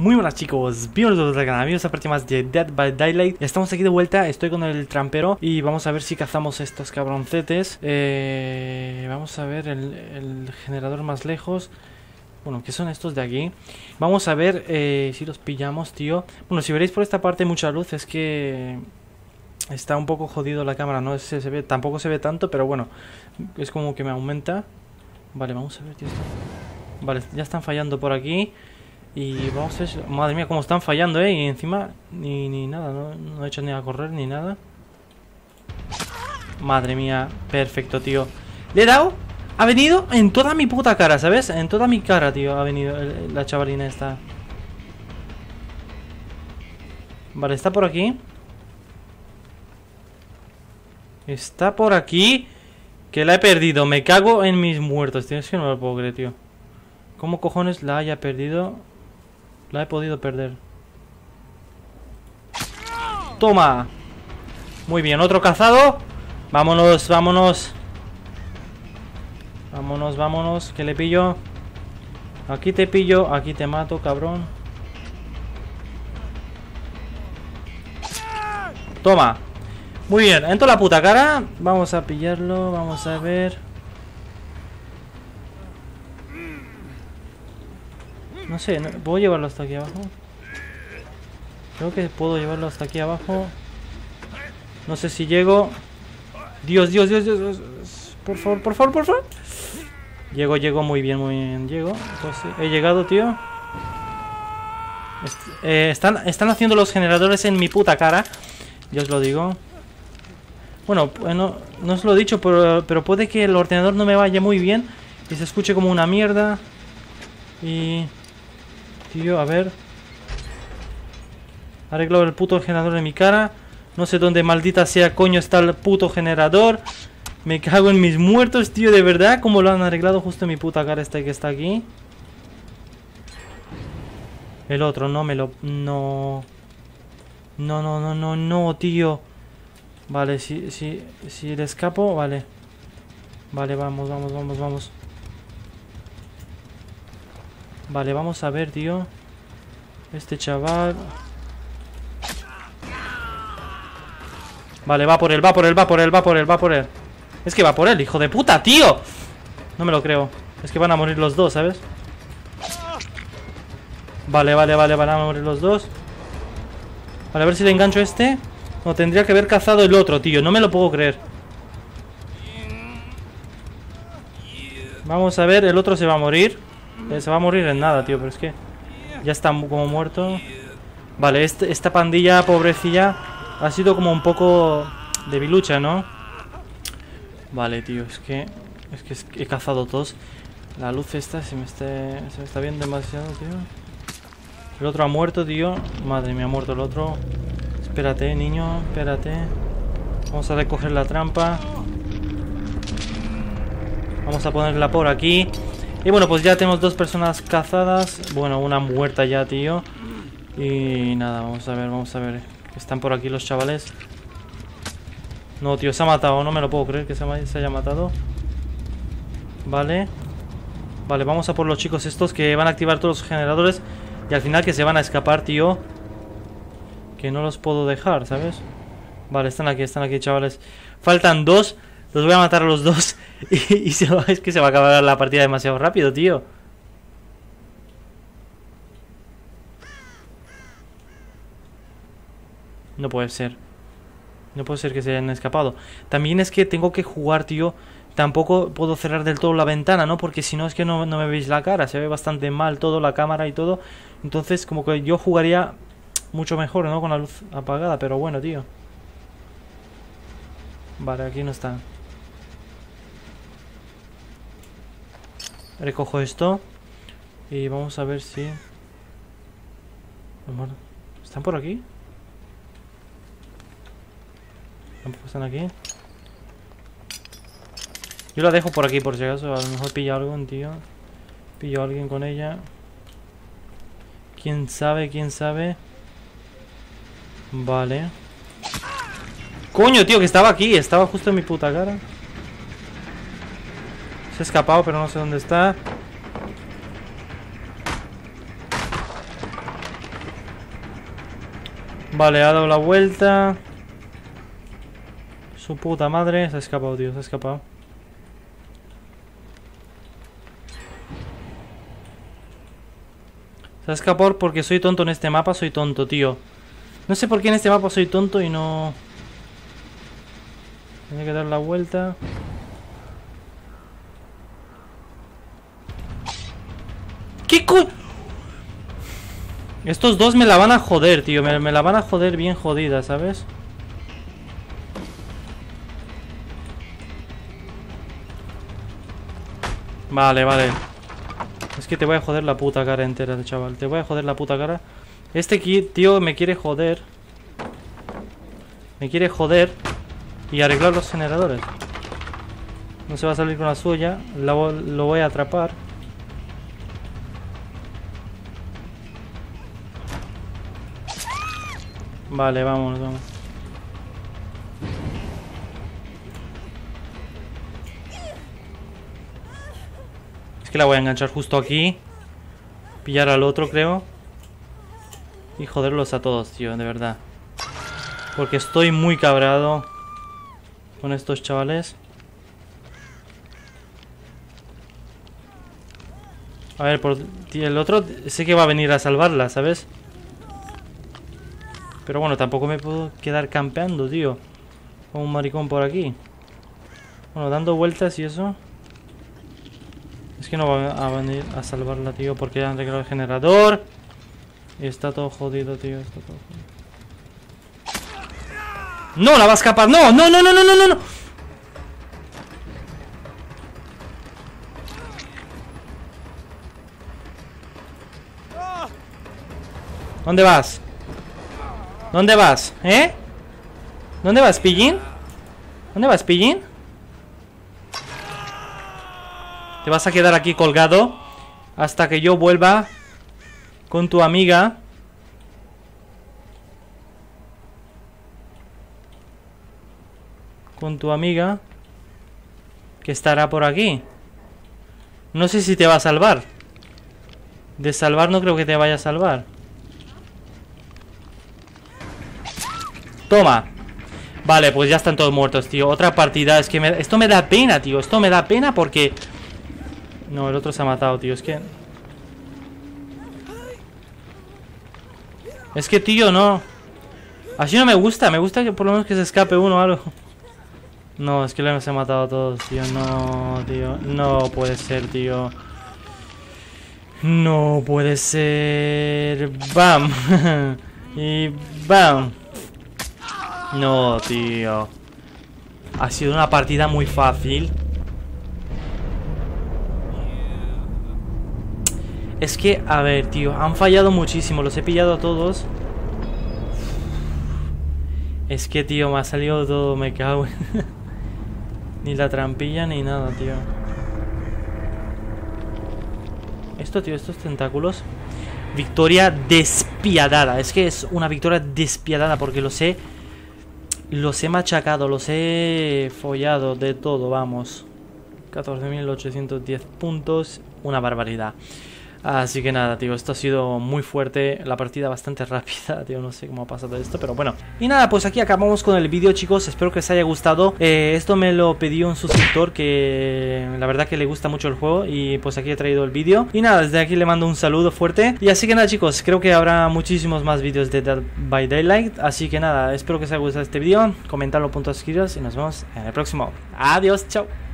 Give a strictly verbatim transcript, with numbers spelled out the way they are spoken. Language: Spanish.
Muy buenas chicos, bienvenidos al canal, bienvenidos a partir más de Dead by Daylight. Estamos aquí de vuelta, estoy con el trampero y vamos a ver si cazamos estos cabroncetes. eh, Vamos a ver el, el generador más lejos. Bueno, ¿qué son estos de aquí? Vamos a ver eh, si los pillamos, tío. Bueno, si veréis por esta parte mucha luz, es que está un poco jodido la cámara, no se, se ve, tampoco se ve tanto, pero bueno, es como que me aumenta. Vale, vamos a ver, tío. Vale, ya están fallando por aquí. Y vamos a ver, madre mía, cómo están fallando, eh. Y encima, ni, ni nada, no, no he hecho ni a correr ni nada. Madre mía, perfecto, tío. Le he dado, ha venido en toda mi puta cara, ¿sabes? En toda mi cara, tío, ha venido el, la chavalina esta. Vale, está por aquí. Está por aquí. Que la he perdido, me cago en mis muertos, tío. Es que no lo puedo creer, tío. ¿Cómo cojones la haya perdido? La he podido perder. ¡Toma! Muy bien, otro cazado. Vámonos, vámonos. Vámonos, vámonos. Que le pillo. Aquí te pillo, aquí te mato, cabrón. Toma. Muy bien, en toda la puta cara. Vamos a pillarlo, vamos a ver. No sé, no, ¿puedo llevarlo hasta aquí abajo? Creo que puedo llevarlo hasta aquí abajo. No sé si llego. Dios, Dios, Dios, Dios, Dios. Por favor, por favor, por favor. Llego, llego, muy bien, muy bien. Llego. Entonces, he llegado, tío. Est eh, están, están haciendo los generadores en mi puta cara. Yo os lo digo. Bueno, no, no os lo he dicho, pero, pero puede que el ordenador no me vaya muy bien y se escuche como una mierda. Y... Tío, a ver. Ha arreglado el puto generador en mi cara. No sé dónde maldita sea coño está el puto generador. Me cago en mis muertos, tío, de verdad. ¿Cómo lo han arreglado justo en mi puta cara este que está aquí? El otro, no me lo... No. No, no, no, no, no, tío. Vale, si, si, si le escapo, vale. Vale, vamos, vamos, vamos, vamos. Vale, vamos a ver, tío. Este chaval. Vale, va por él, va por él, va por él, va por él, va por él. Es que va por él, hijo de puta, tío. No me lo creo. Es que van a morir los dos, ¿sabes? Vale, vale, vale, van a morir los dos. Vale, a ver si le engancho a este. No, tendría que haber cazado el otro, tío. No me lo puedo creer. Vamos a ver, el otro se va a morir. Eh, se va a morir en nada, tío, pero es que ya está como muerto. Vale, este, esta pandilla, pobrecilla, ha sido como un poco debilucha, ¿no? Vale, tío, es que es que, es que he cazado todos. La luz esta se me está, se me está viendo demasiado, tío. El otro ha muerto, tío. Madre mía, ha muerto el otro. Espérate, niño, espérate. Vamos a recoger la trampa. Vamos a ponerla por aquí. Y bueno, pues ya tenemos dos personas cazadas. Bueno, una muerta ya, tío. Y nada, vamos a ver, vamos a ver. Están por aquí los chavales. No, tío, se ha matado. No me lo puedo creer que se, se haya matado. Vale. Vale, vamos a por los chicos estos que van a activar todos los generadores. Y al final que se van a escapar, tío. Que no los puedo dejar, ¿sabes? Vale, están aquí, están aquí, chavales. Faltan dos. Los voy a matar a los dos. Y, y se va, es que se va a acabar la partida demasiado rápido, tío. No puede ser. No puede ser que se hayan escapado. También es que tengo que jugar, tío. Tampoco puedo cerrar del todo la ventana, ¿no? Porque si no es que no, no me veis la cara. Se ve bastante mal todo, la cámara y todo. Entonces como que yo jugaría mucho mejor, ¿no? Con la luz apagada. Pero bueno, tío. Vale, aquí no está. Recojo esto. Y vamos a ver si... ¿Están por aquí? Tampoco están aquí. Yo la dejo por aquí por si acaso. A lo mejor pilla algún tío. Pillo a alguien con ella. ¿Quién sabe? ¿Quién sabe? Vale. Coño, tío, que estaba aquí. Estaba justo en mi puta cara. Se ha escapado, pero no sé dónde está. Vale, ha dado la vuelta. Su puta madre. Se ha escapado, tío, se ha escapado. Se ha escapado porque soy tonto en este mapa. Soy tonto, tío. No sé por qué en este mapa soy tonto y no... Tiene que dar la vuelta. ¿Qué co...? Estos dos me la van a joder, tío. Me, me la van a joder bien jodida, ¿sabes? Vale, vale. Es que te voy a joder la puta cara entera, chaval. Te voy a joder la puta cara. Este tío me quiere joder. Me quiere joder. Y arreglar los generadores. No se va a salir con la suya. Lo, lo voy a atrapar. Vale, vámonos, vamos. Es que la voy a enganchar justo aquí. Pillar al otro, creo. Y joderlos a todos, tío, de verdad. Porque estoy muy cabreado con estos chavales. A ver, por, tío, el otro sé que va a venir a salvarla, ¿sabes? Pero bueno, tampoco me puedo quedar campeando, tío. Como un maricón por aquí. Bueno, dando vueltas y eso. Es que no va a venir a salvarla, tío, porque han arreglado el generador. Y está todo jodido, tío. Está todo jodido. ¡No! ¡La va a escapar! ¡No! ¡No, no, no, no, no, no! ¿Dónde vas? ¿Dónde vas? ¿Eh? ¿Dónde vas, pillín? ¿Dónde vas, pillín? Te vas a quedar aquí colgado hasta que yo vuelva con tu amiga. Con tu amiga que estará por aquí. No sé si te va a salvar. De salvar no creo que te vaya a salvar. Toma. Vale, pues ya están todos muertos, tío. Otra partida, es que me... esto me da pena, tío. Esto me da pena porque... No, el otro se ha matado, tío. Es que... Es que, tío, no. Así no me gusta. Me gusta que por lo menos que se escape uno o algo. No, es que los he matado a todos, tío. No, tío. No puede ser, tío. No puede ser. ¡Bam! Y... ¡bam! No, tío. Ha sido una partida muy fácil. Es que, a ver, tío, han fallado muchísimo. Los he pillado a todos. Es que, tío, me ha salido todo. Me cago en... Ni la trampilla ni nada, tío. Esto, tío, estos tentáculos. Victoria despiadada. Es que es una victoria despiadada porque los he... Los he machacado, los he follado de todo, vamos. catorce mil ochocientos diez puntos, una barbaridad. Así que nada, tío, esto ha sido muy fuerte. La partida bastante rápida, tío, no sé cómo ha pasado esto, pero bueno. Y nada, pues aquí acabamos con el vídeo, chicos. Espero que os haya gustado. eh, Esto me lo pidió un suscriptor que la verdad que le gusta mucho el juego. Y pues aquí he traído el vídeo. Y nada, desde aquí le mando un saludo fuerte. Y así que nada, chicos, creo que habrá muchísimos más vídeos de Dead by Daylight. Así que nada, espero que os haya gustado este vídeo. Comentadlo, puntos, giros y nos vemos en el próximo. Adiós, chao.